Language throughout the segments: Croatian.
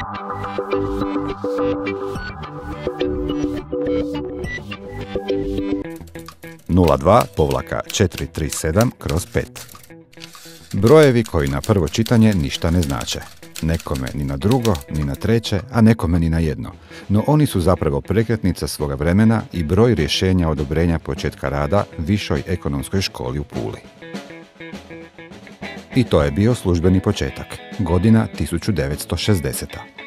02-437/5. Brojevi koji na prvo čitanje ništa ne znače. Nekome ni na drugo, ni na treće, a nekome ni na jedno. No oni su zapravo prekretnica svoga vremena i broj rješenja odobrenja početka rada Višoj ekonomskoj školi u Puli. I to je bio službeni početak, godina 1960.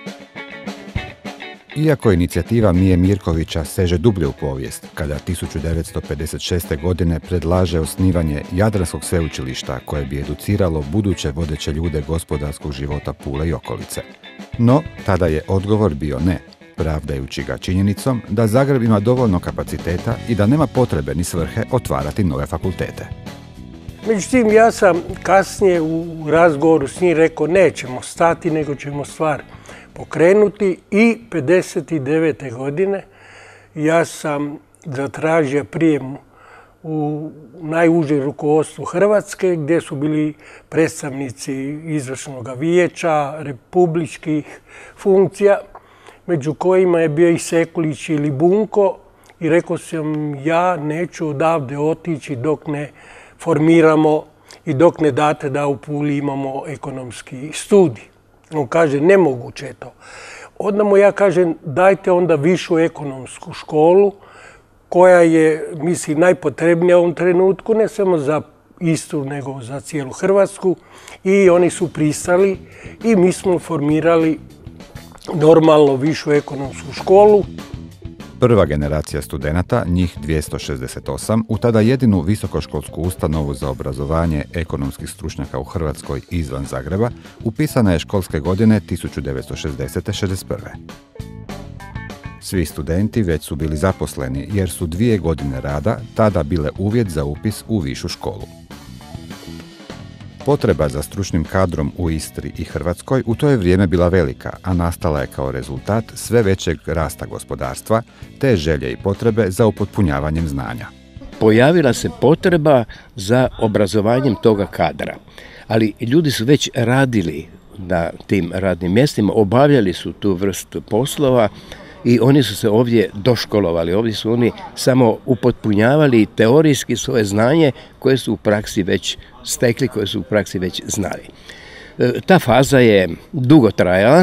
Iako inicijativa Mije Mirkovića seže dublje u povijest, kada 1956. godine predlaže osnivanje Jadranskog sveučilišta koje bi educiralo buduće vodeće ljude gospodarskog života Pule i okolice. No, tada je odgovor bio ne, pravdajući ga činjenicom da Zagreb ima dovoljno kapaciteta i da nema potrebe ni svrhe otvarati nove fakultete. Međutim, ja sam kasnije u razgovoru s njim rekao nećemo stati, nego ćemo stvar pokrenuti i 59. godine ja sam zatražio prijem u najužem rukovodstvu Hrvatske gdje su bili predstavnici izvršnog vijeća, republičkih funkcija, među kojima je bio i Sekulić ili Bunko i rekao sam ja neću odavde otići dok ne formiramo i dok ne date da u Puli imamo ekonomski studij. On kaže, nemoguće je to. Onda mu ja kažem, dajte onda višu ekonomsku školu, koja je, mislim, najpotrebnija u ovom trenutku, ne samo za Istru, nego za cijelu Hrvatsku. I oni su pristali i mi smo formirali normalno višu ekonomsku školu. Prva generacija studenata, njih 268, u tada jedinu visokoškolsku ustanovu za obrazovanje ekonomskih stručnjaka u Hrvatskoj izvan Zagreba, upisana je školske godine 1960-61. Svi studenti već su bili zaposleni jer su 2 godine rada tada bile uvjet za upis u višu školu. Potreba za stručnim kadrom u Istri i Hrvatskoj u to je vrijeme bila velika, a nastala je kao rezultat sve većeg rasta gospodarstva, te želje i potrebe za upotpunjavanjem znanja. Pojavila se potreba za obrazovanjem toga kadra, ali ljudi su već radili na tim radnim mjestima, obavljali su tu vrstu poslova i oni su se ovdje doškolovali, ovdje su oni samo upotpunjavali teorijski svoje znanje koje su u praksi već stekli, koje su u praksi već znali. Ta faza je dugo trajala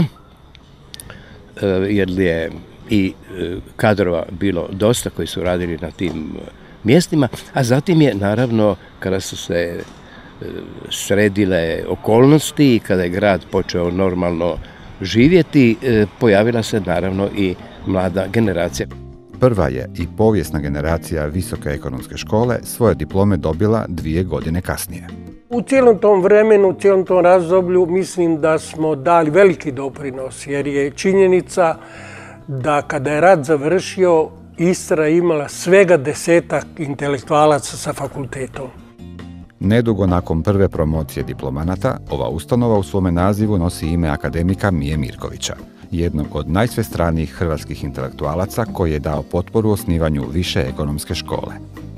jer je i kadrova bilo dosta koji su radili na tim mjestima, a zatim je naravno kada su se sredile okolnosti i kada je grad počeo normalno živjeti, pojavila se naravno i mlada generacija. Prva je i povijesna generacija Visoke ekonomske škole svoje diplome dobila 2 godine kasnije. U cijelom tom vremenu, u cijelom tom razdoblju mislim da smo dali veliki doprinos jer je činjenica da kada je rat završio Istra imala svega 10-ak intelektualaca sa fakultetom. Nedugo nakon prve promocije diplomanata, ova ustanova u svome nazivu nosi ime akademika Mije Mirkovića, jednog od najsvestranijih hrvatskih intelektualaca koji je dao potporu osnivanju više ekonomske škole.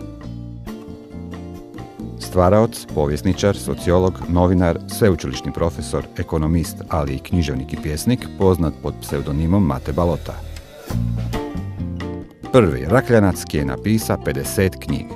Stvaraoc, povjesničar, sociolog, novinar, sveučilišni profesor, ekonomist, ali i književnik i pjesnik, poznat pod pseudonimom Mate Balota. Prvi Rakljanac je napisa 50 knjiga.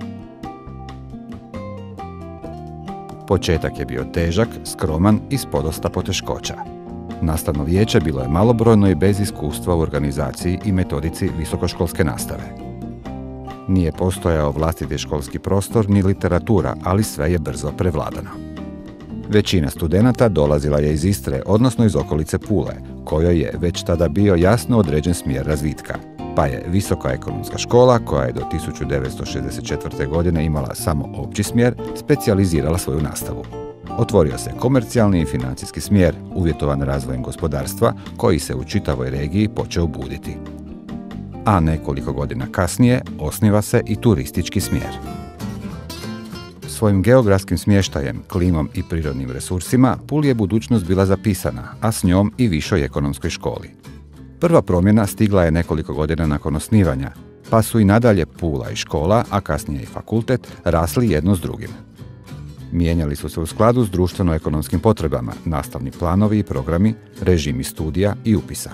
Početak je bio težak, skroman i s podosta poteškoća. Nastavno vijeće bilo je malobrojno i bez iskustva u organizaciji i metodici visokoškolske nastave. Nije postojao vlastiti školski prostor ni literatura, ali sve je brzo prevladano. Većina studenata dolazila je iz Istre, odnosno iz okolice Pule, kojoj je već tada bio jasno određen smjer razvitka. Pa je Visoka ekonomska škola, koja je do 1964. godine imala samo opći smjer, specijalizirala svoju nastavu. Otvorio se komercijalni i financijski smjer, uvjetovan razvojem gospodarstva, koji se u čitavoj regiji počeo buditi. A nekoliko godina kasnije osniva se i turistički smjer. Svojim geografskim smještajem, klimom i prirodnim resursima, Puli je budućnost bila zapisana, a s njom i Višoj ekonomskoj školi. Prva promjena stigla je nekoliko godina nakon osnivanja, pa su i nadalje Pula i škola, a kasnije i fakultet, rasli jedno s drugim. Mijenjali su se u skladu s društveno-ekonomskim potrebama, nastavni planovi i programi, režimi studija i upisa.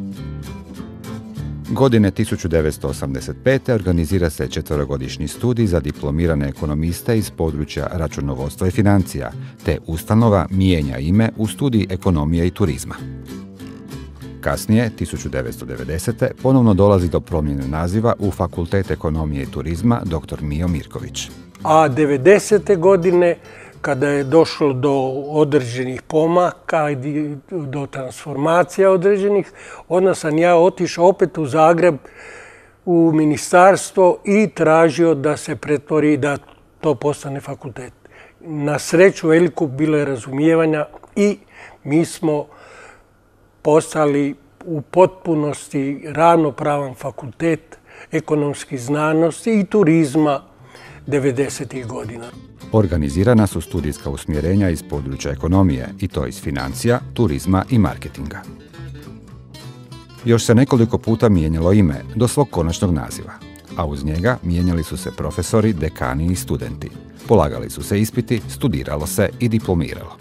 Godine 1985. organizira se 4-godišnji studij za diplomirane ekonomiste iz područja računovodstva i financija, te ustanova mijenja ime u studij ekonomije i turizma. Kasnije, 1990. ponovno dolazi do promjene naziva u Fakultet ekonomije i turizma dr. Mijo Mirković. A 90. godine, kada je došlo do određenih pomaka i do transformacija određenih, onda sam ja otišao opet u Zagreb u ministarstvo i tražio da se pretvori, da to postane fakultet. Na sreću veliku bilo je razumijevanja i mi smo postali u potpunosti ravnopravan fakultet ekonomskih znanosti i turizma 90. godina. Organizirana su studijska usmjerenja iz područja ekonomije, i to iz financija, turizma i marketinga. Još se nekoliko puta mijenjalo ime do svog konačnog naziva, a uz njega mijenjali su se profesori, dekani i studenti. Polagali su se ispiti, studiralo se i diplomiralo.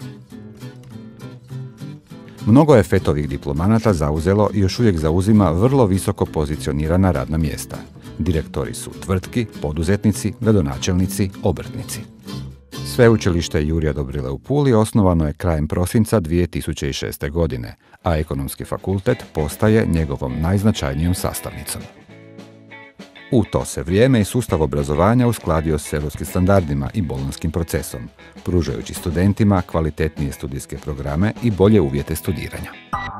Mnogo je FET-ovih diplomanata zauzelo i još uvijek zauzima vrlo visoko pozicionirana radna mjesta. Direktori su tvrtki, poduzetnici, gradonačelnici, obrtnici. Sveučilište Jurija Dobrile u Puli osnovano je krajem prosinca 2006. godine, a Ekonomski fakultet postaje njegovom najznačajnijom sastavnicom. U to se vrijeme i sustav obrazovanja uskladio s europskim standardima i bolonjskim procesom, pružajući studentima kvalitetnije studijske programe i bolje uvjete studiranja.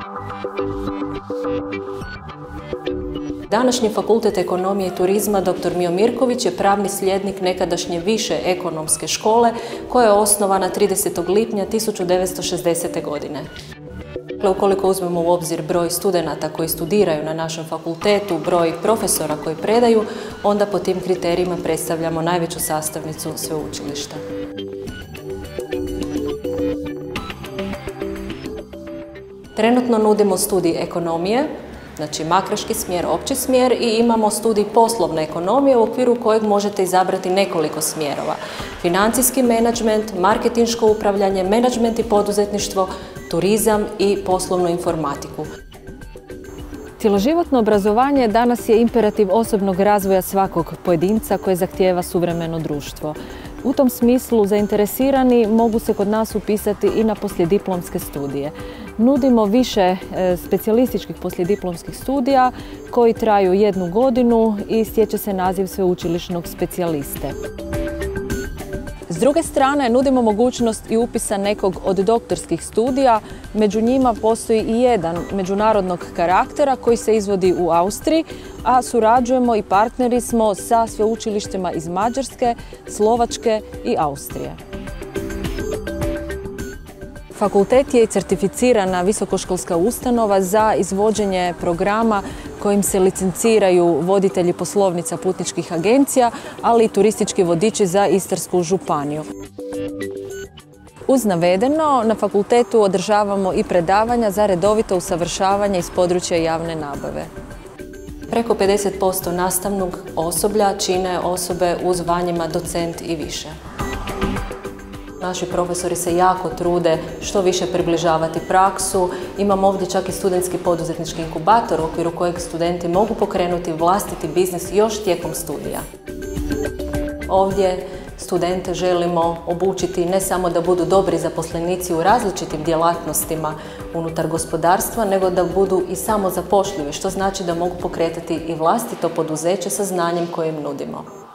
Današnji Fakultet ekonomije i turizma dr. Mijo Mirković je pravni slijednik nekadašnje više ekonomske škole koja je osnovana 30. lipnja 1960. godine. Ukoliko uzmemo u obzir broj studenata koji studiraju na našem fakultetu, broj profesora koji predaju, onda po tim kriterijima predstavljamo najveću sastavnicu sveučilišta. Trenutno nudimo studij ekonomije, znači makraški smjer, opći smjer, i imamo studij poslovne ekonomije u okviru kojeg možete izabrati nekoliko smjerova. Financijski menadžment, marketinško upravljanje, menadžment i poduzetništvo, turizam i poslovnu informatiku. Cjeloživotno obrazovanje danas je imperativ osobnog razvoja svakog pojedinca koje zahtijeva suvremeno društvo. U tom smislu zainteresirani mogu se kod nas upisati i na poslijediplomske studije. Nudimo više specijalističkih poslijediplomskih studija koji traju 1 godinu i stječe se naziv sveučilišnog specijaliste. S druge strane, nudimo mogućnost i upisa nekog od doktorskih studija. Među njima postoji i jedan međunarodnog karaktera koji se izvodi u Austriji, a surađujemo i partneri smo sa sveučilištima iz Mađarske, Slovačke i Austrije. Fakultet je certificirana visokoškolska ustanova za izvođenje programa kojim se licenciraju voditelji poslovnica putničkih agencija, ali i turistički vodiči za Istarsku županiju. Uz navedeno, na fakultetu održavamo i predavanja za redovito usavršavanje iz područja javne nabave. Preko 50% nastavnog osoblja čine osobe u zvanjima docent i više. Naši profesori se jako trude što više približavati praksu. Imamo ovdje čak i studentski poduzetnički inkubator u okviru kojeg studenti mogu pokrenuti vlastiti biznis još tijekom studija. Ovdje studente želimo obučiti ne samo da budu dobri zaposlenici u različitim djelatnostima unutar gospodarstva, nego da budu i samozapošljivi, što znači da mogu pokretati i vlastito poduzeće sa znanjem koje im nudimo.